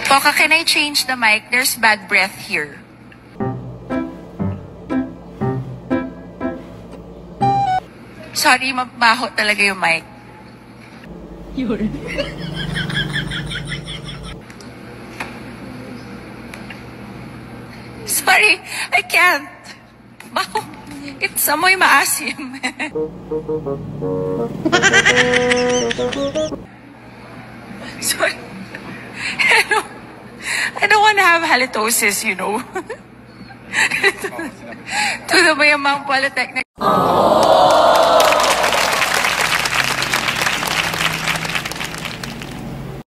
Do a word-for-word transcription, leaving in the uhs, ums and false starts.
Poca, can I change the mic? There's bad breath here. Sorry, mabaho talaga yung mic. Yun. Sorry, I can't. Baho. It's amoy maasim. Sorry. I don't, I don't want to have halitosis, you know. To the Mayamang Polytechnic.